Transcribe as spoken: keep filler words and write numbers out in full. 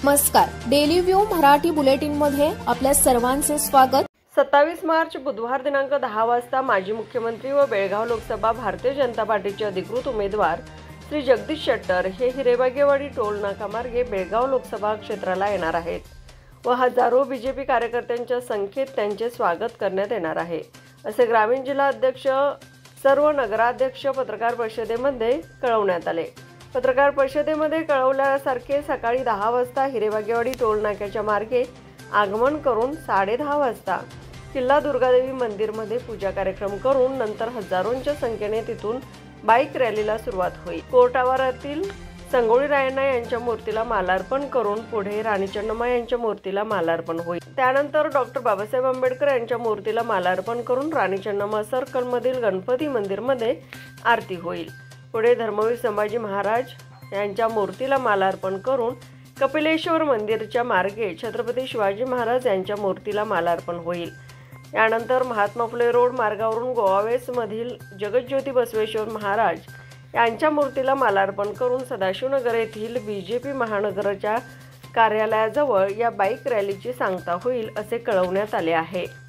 नमस्कार, daily view Marathi bulletin मध्ये आपल्या सर्वांचे स्वागत। सत्तावीस मार्च बुधवार दिनांक दहा वाजता माजी मुख्यमंत्री व बेळगाव लोकसभा भारतीय जनता पार्टीचे अधिकृत उमेदवार श्री जगदीश शेट्टर हे हिरेबागेवाडी टोल नाका मार्गे बेळगाव लोकसभा क्षेत्राला येणार आहेत व हजारो बीजेपी कार्यकर्त्यांच्या संख्येत त्यांचे स्वागत करण्यात येणार आहे, असे ग्रामीण जिल्हा अध्यक्ष सर्व नगराध्यक्ष पत्रकार परिषदेमध्ये कळवण्यात आले। पत्रकार परिषदेमध्ये कळवल्यासारखे सकाळी दहा वाजता हिरेबागेवाडी टोल नाक्याच्या मार्गे आगमन करून साडे दहा वाजता किल्ला दुर्गादेवी मंदिरमध्ये पूजा कार्यक्रम करून नंतर हजारोंच्या संख्येने तिथून बाईक रॅलीला सुरुवात होईल। कोर्ट आवारातील संगोळी रायण्णा यांच्या मूर्तीला मालार्पण करून पुढे राणी चन्नम्मा यांच्या मूर्तीला मालार्पण होईल। त्यानंतर डॉक्टर बाबासाहेब आंबेडकर यांच्या मूर्तीला मालार्पण करून राणी चन्नम्मा सर्कल मधील गणपती मंदिरमध्ये आरती होईल। पुढे धर्मवीर संभाजी महाराज यांच्या मूर्तीला मालार्पण करून कपिलेश्वर मंदिरच्या मार्गे छत्रपती शिवाजी महाराज यांच्या मूर्तीला मालार्पण होईल। यानंतर महात्मा फुले रोड मार्गावरून गोवावेस मधील जगज्योती बसवेश्वर महाराज यांच्या मूर्तीला मालार्पण करून सदाशिवनगर येथील बीजेपी महानगरच्या कार्यालयाजवळ या बाईक रॅलीची सांगता होईल, असे कळवण्यात आले आहे।